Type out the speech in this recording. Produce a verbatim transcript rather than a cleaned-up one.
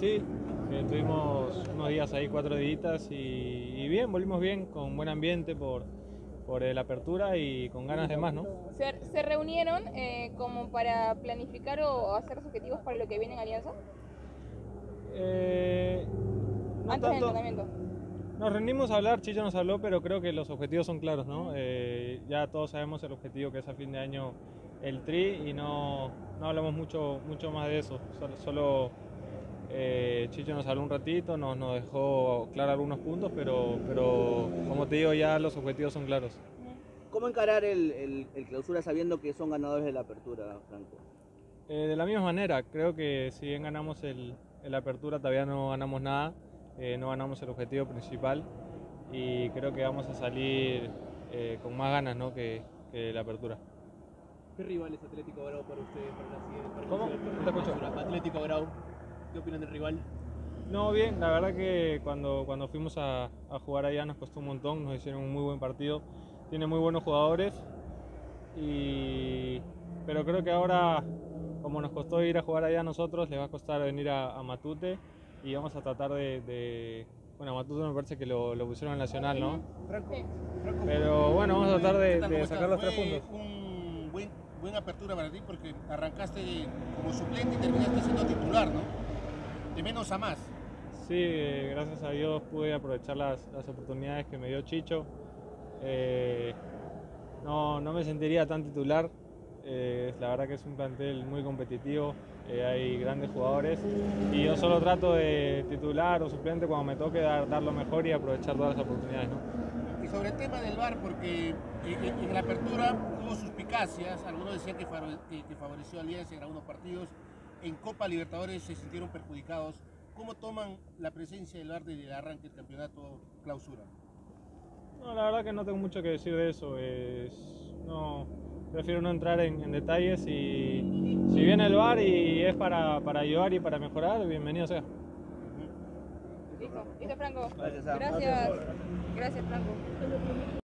sí, eh, tuvimos unos días ahí, cuatro días y, y bien, volvimos bien, con buen ambiente por, por eh, la apertura y con ganas de más, ¿no? ¿Se, se reunieron eh, como para planificar o hacer los objetivos para lo que viene en Alianza? Eh, no Antes del tanto. entrenamiento. Nos reunimos a hablar, Chicho nos habló, pero creo que los objetivos son claros, ¿no? Eh, ya todos sabemos el objetivo que es a fin de año el Tri y no, no hablamos mucho, mucho más de eso. Solo, solo eh, Chicho nos habló un ratito, nos, nos dejó claro algunos puntos, pero, pero como te digo, ya los objetivos son claros. ¿Cómo encarar el, el, el clausura sabiendo que son ganadores de la apertura, Franco? Eh, de la misma manera, creo que si bien ganamos el, el apertura, todavía no ganamos nada, eh, no ganamos el objetivo principal y creo que vamos a salir eh, con más ganas, ¿no? que, que la apertura. ¿Qué rival es Atlético Grau para ustedes para la siguiente? Para ¿Cómo? No te escucho. Atlético Grau, ¿qué opinan del rival? No, bien, la verdad que cuando, cuando fuimos a, a jugar allá nos costó un montón, nos hicieron un muy buen partido, tiene muy buenos jugadores, y... pero creo que ahora, como nos costó ir a jugar allá a nosotros, les va a costar venir a, a Matute y vamos a tratar de... de... Bueno, a Matute me parece que lo, lo pusieron en Nacional, ¿no? Franco, Sí. Franco, Pero bueno, vamos a tratar de, ¿qué tal? de ¿Cómo sacar estás? los tres Fue puntos. un buen, buena apertura para ti porque arrancaste como suplente y terminaste siendo titular, ¿no? De menos a más. Sí, eh, gracias a Dios pude aprovechar las, las oportunidades que me dio Chicho. Eh, no, no me sentiría tan titular, eh, la verdad que es un plantel muy competitivo, eh, hay grandes jugadores y yo solo trato de titular o suplente cuando me toque dar, dar lo mejor y aprovechar todas las oportunidades, ¿no? Y sobre el tema del V A R, porque en, en- en la apertura hubo suspicacias, algunos decían que, favore- que- que favoreció a Alianza en algunos partidos, en Copa Libertadores se sintieron perjudicados. ¿Cómo toman la presencia del V A R desde el arranque del campeonato clausura? No, la verdad que no tengo mucho que decir de eso, es, no, prefiero no entrar en, en detalles y si viene el V A R y es para, para ayudar y para mejorar, bienvenido sea. Listo, listo Franco. Gracias, Sam. Gracias, gracias Franco.